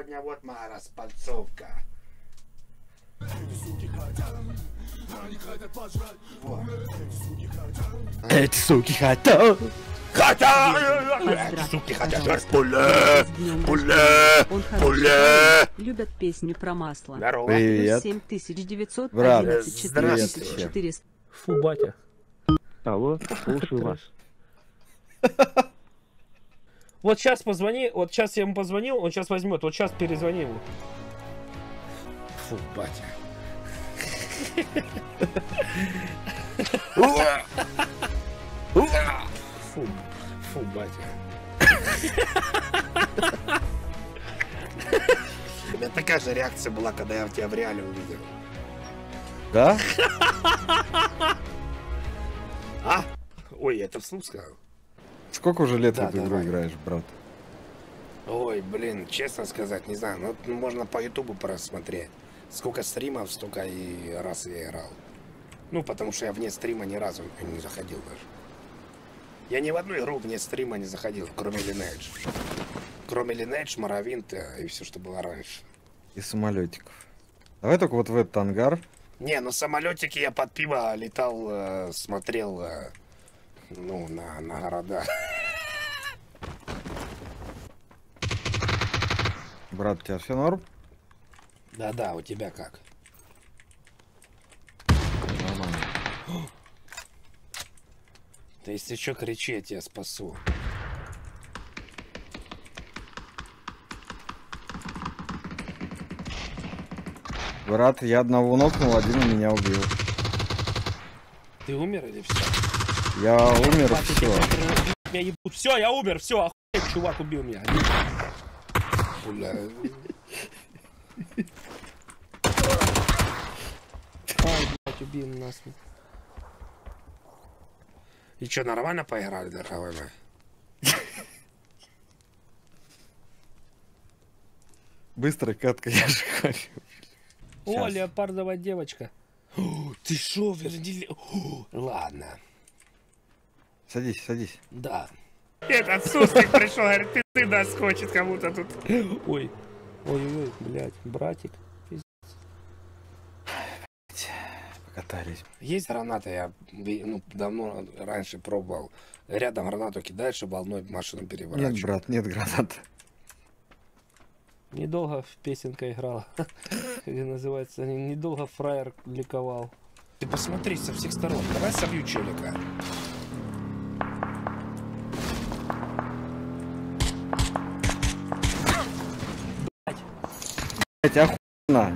сегодня вот моя распальцовка. Эти суки хотят. Суки хотят пуле, пуле, пуле. Любят песню про масло. Здорово. Привет. 7911 Брат, 4400. Фу, батя. Алло, слушаю вас. Вот сейчас позвони, вот сейчас я ему позвонил, он сейчас возьмет, вот сейчас перезвони ему. Фу, батя. Фу, фу, батя. У меня такая же реакция была, когда я тебя в реале увидел. Да? А? Ой, я это вслух сказал. Сколько уже лет Да, в эту игру давай. играешь, брат? Ой, блин, честно сказать, не знаю. Ну, можно по ютубу просмотреть. Сколько стримов, столько и раз я играл. Ну, потому что я вне стрима ни разу не заходил даже. Я ни в одну игру вне стрима не заходил, кроме Lineage. Кроме Lineage, Morrowind и все, что было раньше. И самолетиков. Давай только вот в этот ангар. Не, ну самолетики я под пиво летал, смотрел, ну, на города. Брат, у тебя все норм? Да-да, у тебя как? Нормально. Ты если что, кричи, я тебя спасу. Брат, я одного нокнул, один меня убил. Ты умер или все? Я умер, все. Меня ебут. Все, я умер, все, охуеть, чувак убил меня. Бля. Ай, блядь, убил нас. И что, нормально поиграли, дорогой мой? Быстро катка, я же хочу. О, Щас. леопардовая девочка. О, ты шо, вердили? Ладно. Садись, садись. Да. Этот Суслик пришел, говорит, ты нас хочет кому-то тут. Ой. Ой-ой-ой, блядь, братик. Покатались. Есть граната, я ну, давно раньше пробовал. Рядом гранату кидаешь, чтобы волной машину переворачивать. Нет, брат, нет гранат. Недолго песенка играла. Где называется, недолго фраер ликовал. Ты посмотри со всех сторон. Давай собью челика. Блять, охуенно.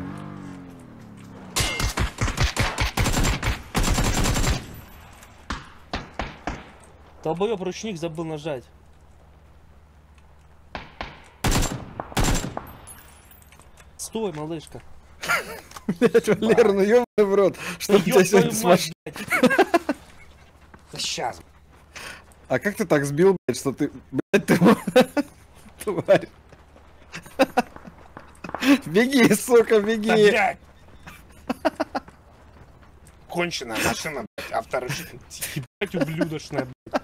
Долбоёб ручник забыл нажать. Стой, малышка. Блять, Валера, ну ёбаный в рот. Что у тебя Ёб сегодня твою с мать, машиной? блядь. Сейчас. А как ты так сбил, блять, что ты... Блять, ты... Тварь. Беги, сука, Да, беги. блядь. Конченая машина, блядь, авторучник. Ебать, ублюдочная, блядь.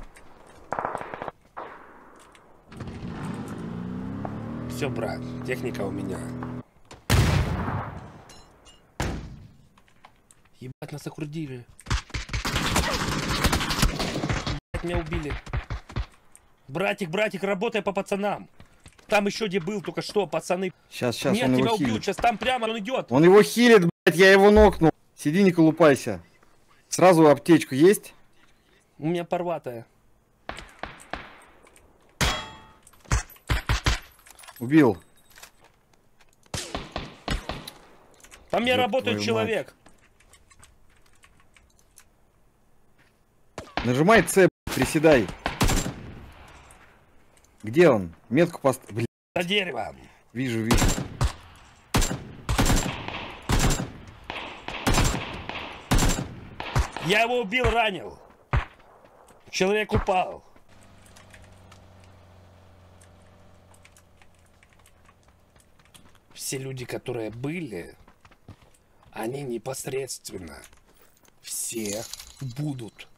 Все, брат, техника у меня. Ебать, нас окрудили. Ебать, меня убили. Братик, братик, работай по пацанам. Там еще где был только что, пацаны. Сейчас, Нет, он тебя его убьют, хилит. сейчас там прямо он идет. Он его хилит, блять, я его нокнул. Сиди, не колупайся. Сразу аптечку есть? У меня порватая. Убил. Там мне Ёб работает твою человек. Нажимай С, приседай. Где он? Метку поставь. Блин, За деревом. вижу, вижу. Я его убил, ранил. Человек упал. Все люди, которые были, они непосредственно все будут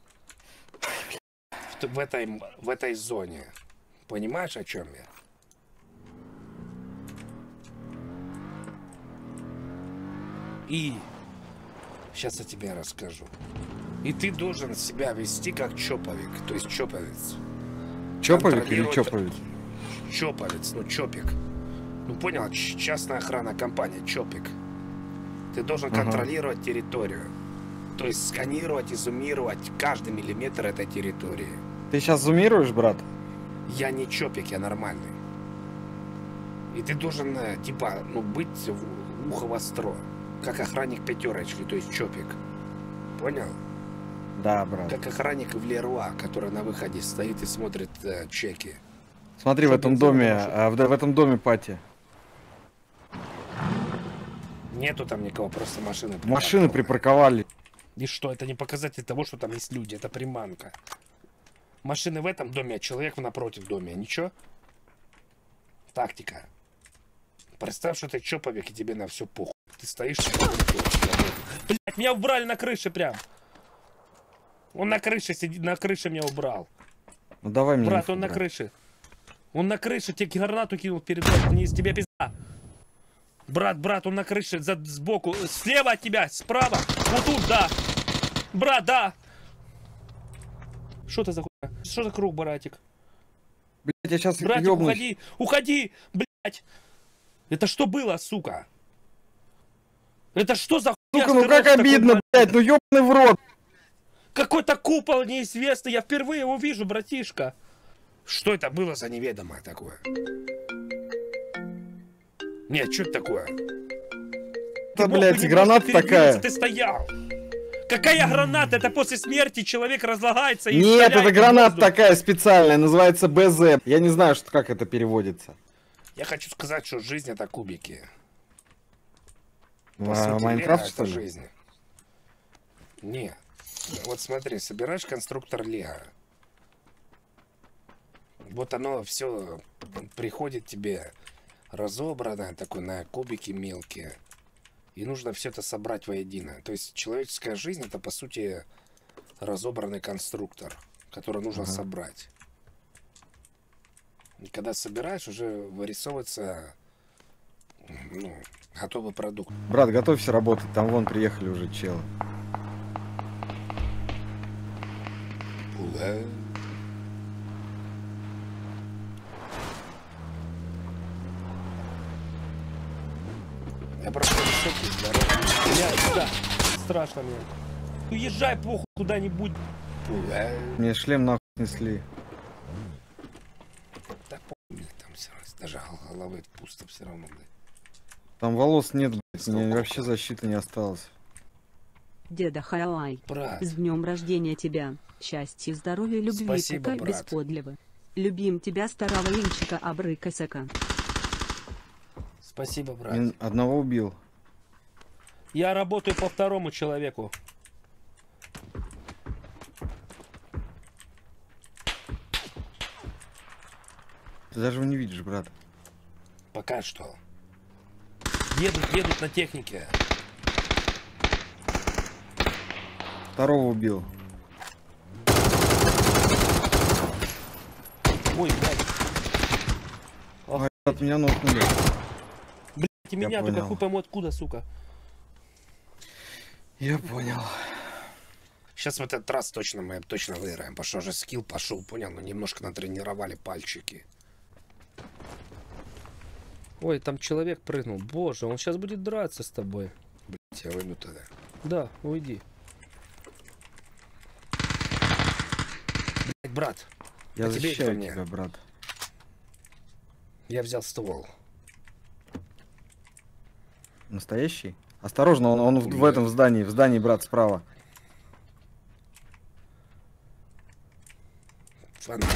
в этой зоне. Понимаешь, о чем я? И сейчас я тебе расскажу. И ты должен себя вести как чоповик, то есть чоповец. Чоповик или Контролировать- чоповец? Чоповец, ну чопик. Ну понял, частная охрана компания, чопик. Ты должен Ага. контролировать территорию. То есть сканировать, изумировать каждый миллиметр этой территории. Ты сейчас зумируешь, брат? Я не чопик, я нормальный. И ты должен, типа, ну, быть в ухо востро. Как охранник пятерочки, то есть чопик. Понял? Да, брат. Как охранник в Леруа, который на выходе стоит и смотрит чеки. Смотри, в Что этом бензин доме, нашел? в этом доме пати. Нету там никого, просто машины. Машины припарковали. И что, это не показатель того, что там есть люди, это приманка. Машины в этом доме, а человек напротив доме. Ничего? Тактика. Представь, что ты чоповик, и тебе на все похуй. Ты стоишь... Блять, меня убрали на крыше прям. Он на крыше сидит, на крыше меня убрал. Ну давай мне. Брат, инфу, он на брат. крыше. Он на крыше, тебе гранату кинул перед этим, вниз, тебе пизда. Брат, он на крыше, сбоку, слева от тебя, справа, вот тут, да. Брат, да. Что это за хуйня? Что за круг, братик? Блять, я сейчас Братик, уходи, блять. Это что было, сука? Это что за хуйня? Сука, ну с крыши как такой, обидно, блять, ну ёбаный в рот. Какой-то купол неизвестный, я впервые его вижу, братишка. Что это было за неведомое такое? Нет, что это такое? Это, Ты мог блядь, бы немножко граната передвинуться, такая. Ты стоял. Какая граната? Это после смерти человек разлагается и Нет, стреляет это в граната воздух. такая специальная, называется БЗ. Я не знаю, что, как это переводится. Я хочу сказать, что жизнь это кубики. Майнкрафт, Лего что это ли? жизнь. Не. Вот смотри, собираешь конструктор Лего. Вот оно все приходит тебе разобранное, такое на кубики мелкие. И нужно все это собрать воедино. То есть человеческая жизнь это по сути разобранный конструктор, который нужно собрать. И когда собираешь, уже вырисовывается ну, готовый продукт. Брат, готовься работать, там вон приехали уже челы. Я просто высокий, здоровый. Блядь, да. Страшно мне. Уезжай похуй куда-нибудь. Мне шлем нахуй снесли. Да помню, там все равно, даже головы пусто все равно, блядь. Там волос нет, блядь, мне Сколько? вообще защиты не осталось. Деда Хайлай. Брат, С днем рождения тебя. Счастья, здоровья, любви, Спасибо, пока брат. бесподлево. Любим тебя, старого Инчика Абрыкосяка. спасибо, брат. Я одного убил. Я работаю по второму человеку. Ты даже его не видишь, брат. Пока что. Едут на технике. Второго убил. Ой, блядь. От меня нокнули. Блядь, и меня только понял. хуй пойму откуда, сука. Я понял. Сейчас в этот раз точно мы точно выиграем. Потому что уже скилл пошел, понял? Мы немножко натренировали пальчики. Ой, там человек прыгнул. Боже, он сейчас будет драться с тобой. Блять, я выйду тогда. Да, уйди. Блять, брат, Я А тебе защищаю это мне? тебя, брат. я взял ствол. Настоящий? Осторожно, он в этом в здании, брат, справа. Фонарь.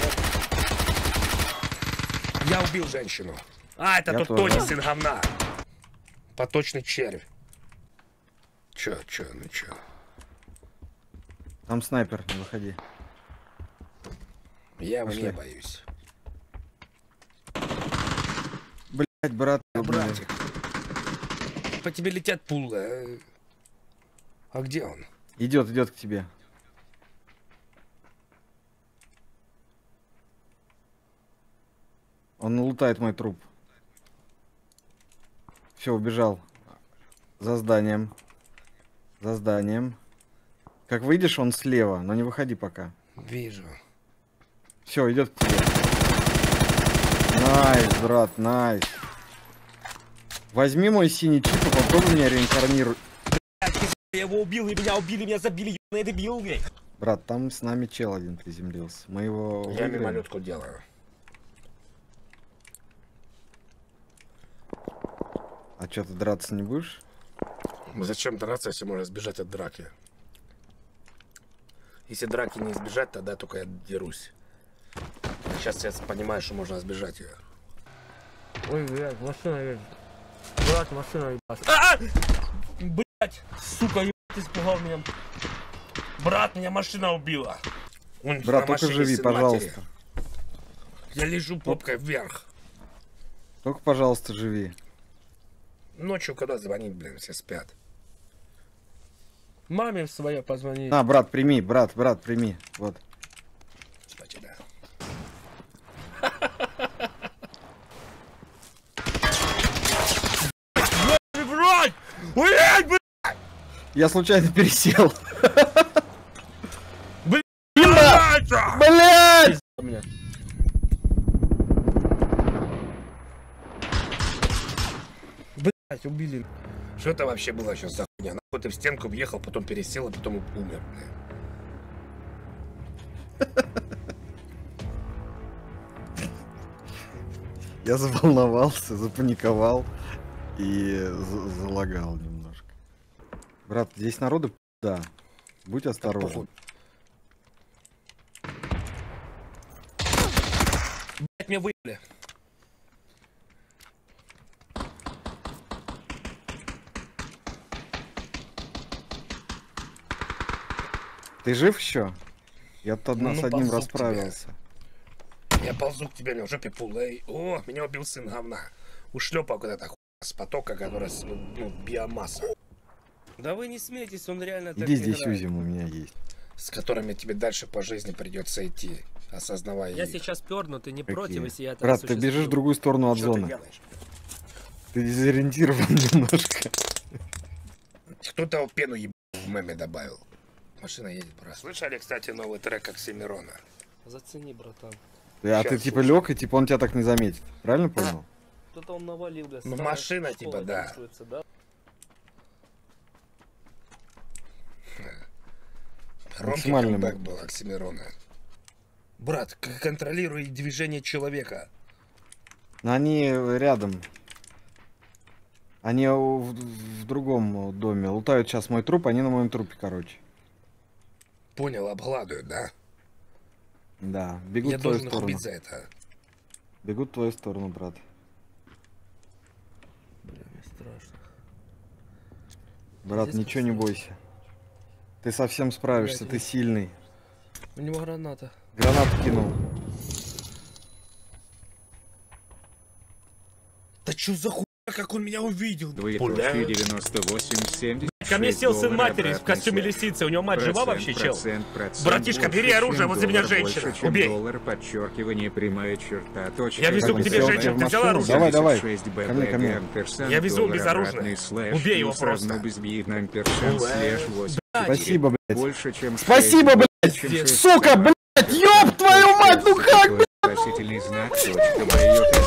Я убил женщину. А, это Я тот тоже. Тони, сын говна. Поточный червь. Чё, ну чё? Там снайпер, не выходи. Я его Пошли. не боюсь. Блять, брат, Братик. По тебе летят пулы. А где он? идет к тебе. Он лутает мой труп. Все, убежал. За зданием. За зданием. Как выйдешь, он слева, но не выходи пока. Вижу. Все, идет к тебе. Найс, брат, найс. Возьми мой синий чип и попробуй меня реинкарнировать. Я его убил, и меня убили, меня забили, ебаный дебил, блядь. Брат, там с нами чел один приземлился. Мы его Я выиграем. мимолетку делаю. А что, ты драться не будешь? Зачем драться, если можно сбежать от драки? Если драки не избежать, тогда только я дерусь. А сейчас я понимаю, что можно избежать ее. Ой, блядь, машина едет. Брат, машина ебашит. Блядь, сука, ебать, испугал меня. Брат, меня машина убила. Вон, Брат, на только машине живи, сын пожалуйста. матери. Я лежу попкой вверх. Только, пожалуйста, живи. Ночью когда звонить, блин, все спят. Маме своей позвони. На, брат, прими, брат, прими. Вот. Кстати, да. Брать! Блядь, блядь! Я случайно пересел. Блядь! Блядь! Меня. Блядь, убили. Что это вообще было сейчас за хуйня? Нахуй ты в стенку въехал, потом пересел, а потом умер, блин. Я заволновался, запаниковал и залагал немножко. Брат, здесь народу да. Будь осторожен. Блядь, меня выебли. Ты жив еще? Я тут Ну, с одним ползу к расправился. Я ползу к тебе, у меня в жопе пулей. О, меня убил сын говна. Ушлепал куда-то хуй с потока, который, ну, биомасса. Да вы не смейтесь, он реально так Иди здесь играет. узим, у меня есть. С которыми тебе дальше по жизни придется идти, осознавая Я их. сейчас перну, ты не Какие? против, если я так Брат, ты бежишь в другую сторону от Что ты зоны. делаешь? Ты дезориентирован немножко. Кто-то пену еб... в меме добавил. Машина едет просто. Слышали, кстати, новый трек Оксимирона? Зацени, братан. А ты Щас, типа лег, и типа он тебя так не заметит. Правильно понял? Кто-то он навалил, да. Ну, старая машина, школа типа, да. чувствуется, да? Ромки Максимально камбэк был Оксимирона. Брат, контролируй движение человека. Но они рядом. Они в другом доме. Лутают сейчас мой труп, они на моем трупе, короче. Понял, обгладывают, да? Да, бегут Я в твою должен их сторону. убить за это. Бегут в твою сторону, брат. Бля, мне страшно. Брат, Здесь ничего не красиво. бойся. Ты совсем справишься, Блядь, ты сильный. У него граната. Гранату кинул. Да чё за хуйня, как он меня увидел? Двоеточие 98,70. Ко мне сел сын матери в костюме лисицы, у него мать жива вообще, чел? Братишка, бери оружие, возле меня женщина. Убей. Доллар, подчеркивание, прямая черта, точка. Я везу к тебе Сел женщину, в ты взяла машину. оружие? Давай, давай. 76 Ко мне, ко мне. Я везу безоружное. Убей его просто. Спасибо, блядь. Больше, чем Спасибо, 6, блядь. чем 6 Сука, собак. блядь, ёб твою мать, ну как, блядь? Спасительный знак, точка, майотес.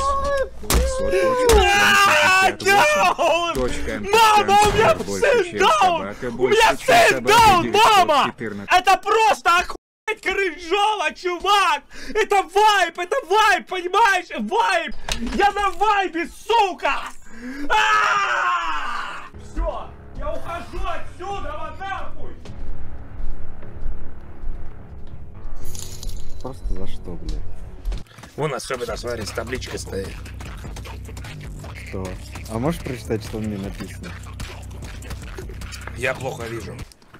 500, точка, Мама, у меня сын даун! У меня сын даун, мама! Это просто охуеть кринжово, чувак! Это вайб, понимаешь? Вайб! Я на вайбе, сука! Все, я ухожу отсюда, нахуй! Просто за что, блядь? Вон особенно, смотри, с табличкой стоит. Что? А можешь прочитать, что мне написано? Я плохо вижу.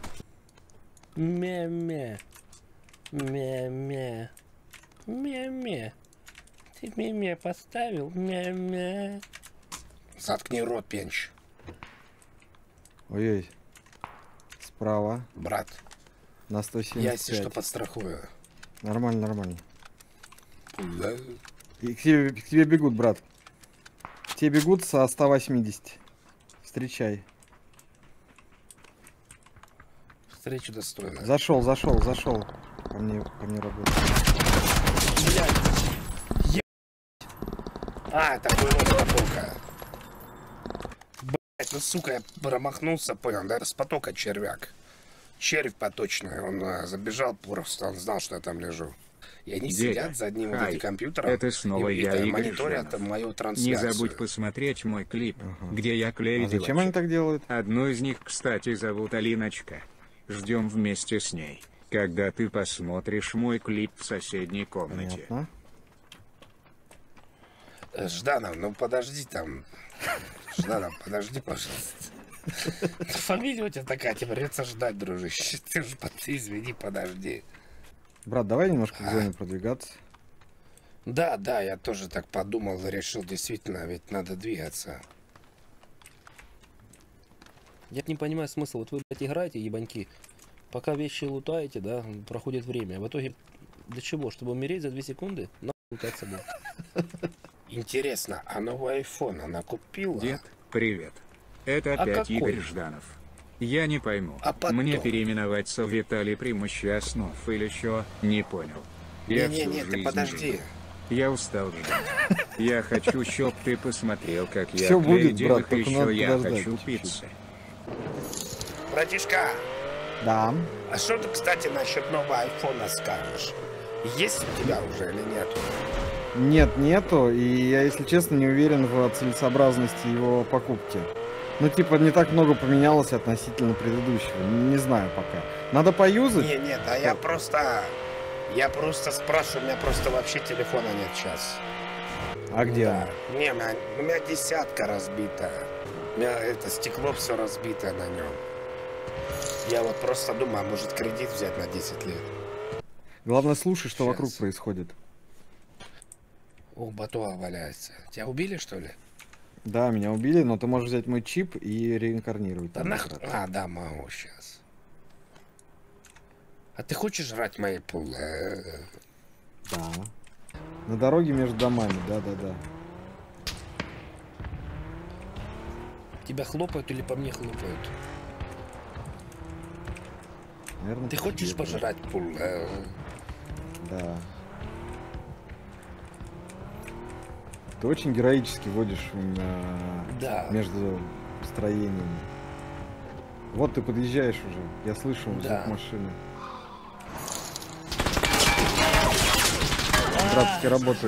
Ме-ме. Ме-ме. Ме-ме. Ты ме-ме поставил? Ме-ме. Заткни рот, пенч. Ой-ой. Справа. Брат, На я, если что, 175. подстрахую. Нормально, нормально. Да. И к тебе бегут, брат. К тебе бегут со 180. Встречай. встречу достойно. Зашел. По мне работает. А, это было с потока. Блять, ну сука, я промахнулся, понял, да, это с потока червяк. Червь поточный, он забежал просто, он знал, что я там лежу. И они сидят за одним вот этим компьютером. Это снова и я, Игорь мониторят Жданов. мою Не трансляцию. забудь посмотреть мой клип, где я клею А зачем они так делают? Одну из них, кстати, зовут Алиночка. Ждем вместе с ней, когда ты посмотришь мой клип в соседней комнате. Понятно. Жданов, ну подожди там. Жданов, подожди, пожалуйста. Фамилия у тебя такая, тебе придется ждать, дружище. Ты же, извини, подожди. Брат, давай немножко к зоне продвигаться. Да, я тоже так подумал и решил, действительно, ведь надо двигаться. Я не понимаю смысл. Вот вы, блядь, играете, ебаньки, пока вещи лутаете, да, проходит время. В итоге для чего? Чтобы умереть за 2 секунды? Нахуй лутать собой. Интересно, а новый iPhone она купила? Дед, привет. Это опять какой? Игорь Жданов. Я не пойму, А потом? мне переименоваться в Виталий Примущий Основ или что, не понял. Я всю Не, ты жизнь подожди. жду. Я устал ждать. Я хочу, чтоб ты посмотрел, как я Всё клею будет, брат, девок, только еще надо я подождать хочу чуть-чуть. пиццы. Братишка, Да. а что ты, кстати, насчет нового айфона скажешь? Есть у тебя уже или нет? Нет, нету, и я, если честно, не уверен в целесообразности его покупки. Ну, типа, не так много поменялось относительно предыдущего. Не знаю пока. Надо поюзать? Нет, а я просто спрашиваю, у меня просто вообще телефона нет сейчас. А где Да. Не, у меня 10 разбита. У меня это стекло все разбито на нем. Я вот просто думаю, а может кредит взять на 10 лет. он? Главное, слушай, что Щас. вокруг происходит. О, батуа валяется. Тебя убили, что ли? Да, меня убили, но ты можешь взять мой чип и реинкарнировать. Да там, нахуй. брат. А, да, могу сейчас. А ты хочешь жрать мои пулы? Да. На дороге между домами, да. Тебя хлопают или по мне хлопают? Наверное, Ты по хочешь тебе, брат. пожрать пулы? Да. Ты очень героически водишь Да. между строениями. Вот ты подъезжаешь уже. Я слышу Да. звук машины. Братски работает.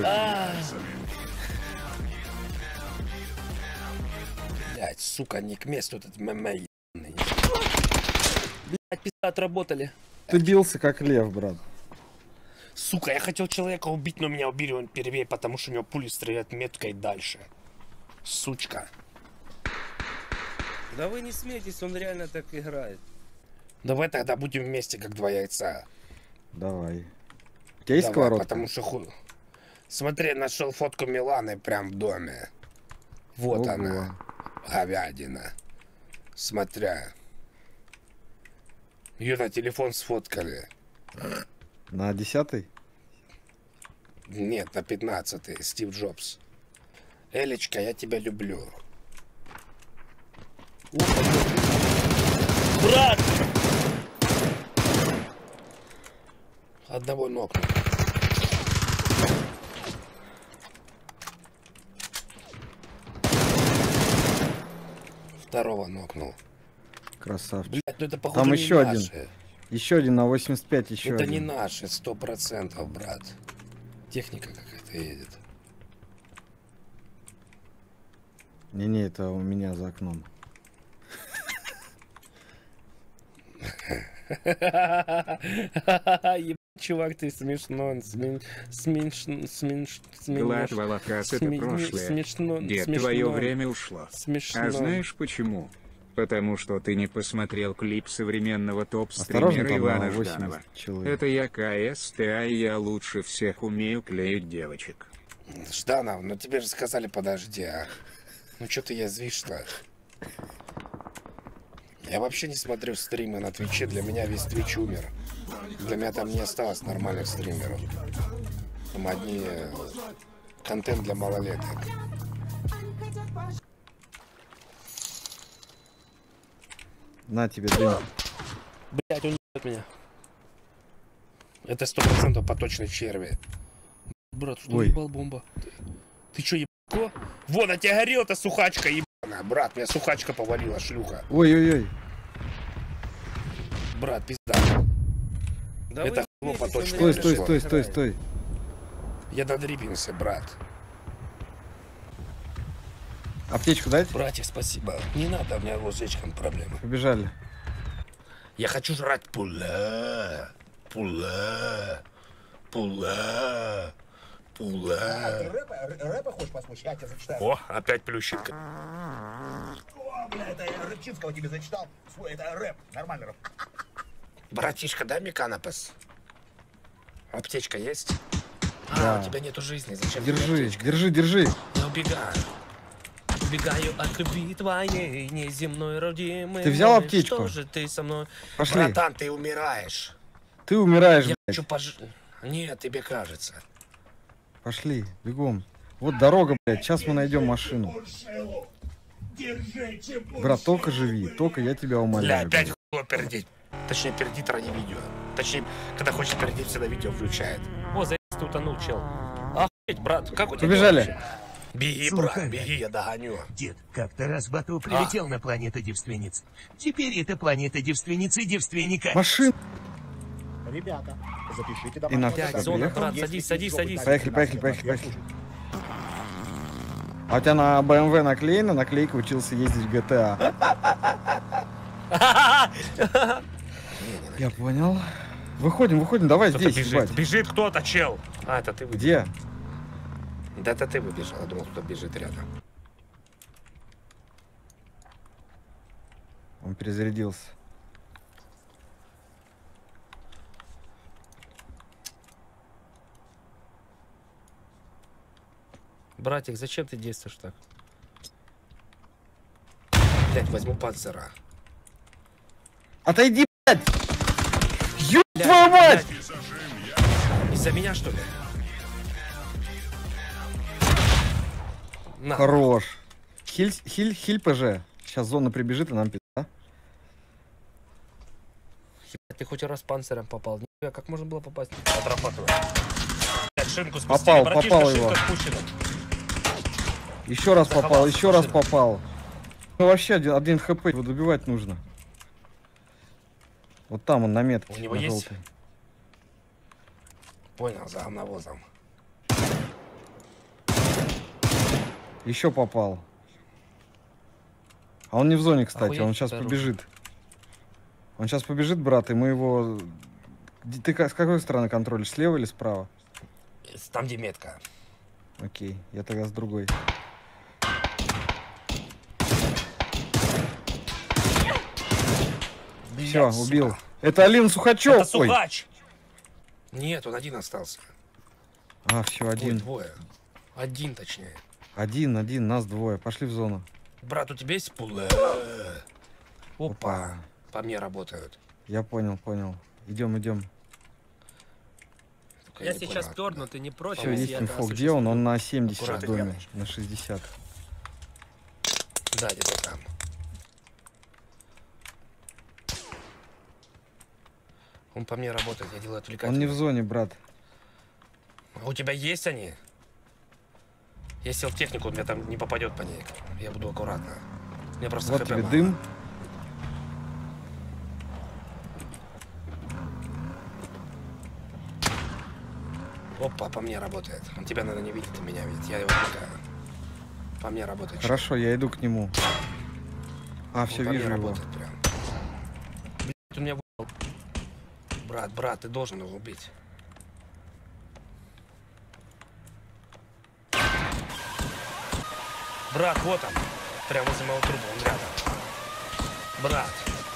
Блять, сука, не к месту этот мэмэ. Блядь, пизда, отработали. Ты бился как лев, брат. Сука, я хотел человека убить, но меня убили он первее, потому что у него пули стреляют меткой дальше. Сучка. Да вы не смейтесь, он реально так играет. Давай тогда будем вместе, как 2 яйца. Давай. У тебя есть Давай, сковородка? потому что Смотри, нашел фотку Миланы прям в доме. Вот Ого. она. Говядина. Смотря. Ее на телефон сфоткали. На 10-й? Нет, на 15-й. Стив Джобс. Элечка, я тебя люблю. Брат! Одного ног. Второго нокнул. Красавчик. Блять, ну это походу Там не еще один. наши. Еще один на 85, еще Это один. не наши, 100%, брат. Техника какая-то едет. Не-не, это у меня за окном. Ебать, чувак, ты смешно. Глад волокас это прошлое. Смешно. Дед, смешно, твое время ушло. Смешно. А знаешь почему? Потому что ты не посмотрел клип современного Осторожно, топ-стримера там Ивана на Жданова. 80 человек. Это я КСТА, и я лучше всех умею клеить девочек. Жданов, ну тебе же сказали, подожди, а. Ну что ты язвишь-то? Я вообще не смотрю стримы на Твиче, для меня весь Твич умер. Для меня там не осталось нормальных стримеров. Там одни контент для малолеток. На тебе, дым. Блять, он ебет меня. Это 100% поточные черви. Брат, что ебал бомба? Ты чё, ебко? Вон, а тебя горел-то сухачка, ебаная. Брат, меня сухачка повалила, шлюха. Ой-ой-ой. Брат, пизда. Да это хуйло поточное. Стой. Я надребился, брат. Аптечку дать? Братья, спасибо. Не надо, у меня с лечком проблемы. Побежали. Я хочу жрать пула. Пула. Рэпа хочешь послушать? Я тебе зачитаю. О, опять плющенка. О, бля, это я Рыбчинского тебе зачитал. Свой, это рэп, нормальный рэп. Братишка, дай мне канапес. Аптечка есть? Да. У тебя нету жизни, зачем Держи. Я убегаю. Убегаю от любви твоей, неземной родимой. Ты взял аптечку? Что же ты со мной? Пошли. Братан, ты умираешь. Ты умираешь, Я блядь. хочу Нет, тебе кажется. Пошли, бегом. Вот дорога, блядь. Сейчас мы найдем машину. Брат, только живи. Только я тебя Бля, умоляю. опять хуйло пердить. Точнее, пердит ради видео. Точнее, когда хочет пердить, всегда видео включает. О, заебись, ты утонул, чел. Охуеть, брат, как у тебя Побежали. дела вообще? Беги, брат, беги, я догоню. Дед, как-то раз Бату прилетел на планету девственниц. Теперь это планета девственницы и девственника. Машина. Ребята, запишите И на Пять, всякий зона, приехал. брат, садись. Поехали. А у тебя на BMW наклеена наклейка «Учился ездить в GTA». Я понял. Выходим, давай Кто-то здесь, бежит. ебать. Бежит кто-то, чел. А, это ты выбежал. Где? Да это ты выбежал, я думал, кто бежит рядом. Он перезарядился. Братик, зачем ты действуешь так? Блять, возьму панцера. Отойди, блядь! Ёб твою мать! Из-за меня, что ли? На. Хорош. Хиль ПЖ. Сейчас зона прибежит и нам пизда. Ты хоть раз панцирем попал. Нифига, как можно было попасть? Отрабатываю. Блять, шинку спустили. Попал, Братишка, попал шинка его. спущена. Еще раз попал, Заховался, еще раз машина. попал. Ну вообще один хп, его добивать нужно. Вот там он на метке. У него на есть? желтой. Понял, за навозом. Еще попал. А он не в зоне, кстати, Охуеть, он сейчас здорово. побежит. Он сейчас побежит, брат, и мы его... Ты с какой стороны контролишь, слева или справа? Там, где метка. Окей, я тогда с другой. Все, Блядь, убил. сука. Это Алина Сухачев. Это Ой. Сухач! Нет, он один остался. А, все, Ой, один. двое. Один, точнее. Один, нас двое. Пошли в зону. Брат, у тебя есть пула? Опа. По мне работают. Я понял. Идем. Только Я не сейчас понял, перну, ты не против? Все, если есть я инфо. это Где он? осуществлю? Он на 70 в Аккуратно, доме. глянешь. На 60. Да, где-то там. Он по мне работает, я делаю отвлекательно. Он не в зоне, брат. А у тебя есть они? Я сел в технику, он меня там не попадет по ней. Я буду аккуратно. У меня просто Вот хп тебе мало. дым. Опа, по мне работает. Он тебя, наверное, не видит, а меня видит. Я его отвлекаю. По мне работает. Хорошо, я иду к нему. А, Он все, по мне вижу его. работает прям. Блядь, он меня выебал. Брат, ты должен его убить. Брат, вот он. Прямо возле моего труба, он рядом. Брат.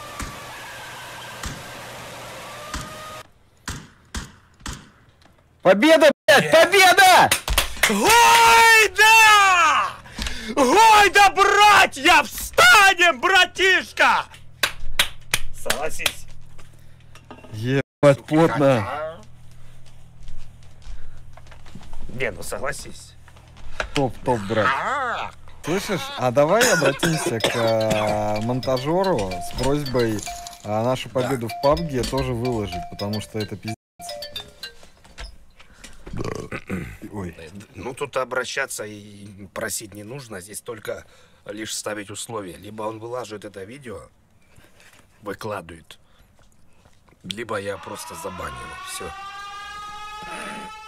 Победа, блядь! Победа! Ой, да! Ой, да, братья! Встанем, братишка! Согласись. Ебать, плотно. Не, ну согласись. Топ, брат. Слышишь? А давай обратимся к монтажеру с просьбой А нашу победу в PUBG тоже выложить, потому что это пиздец. Ой. Ну, тут обращаться и просить не нужно. Здесь только лишь ставить условия. Либо он вылаживает это видео, выкладывает, либо я просто забаню. Все.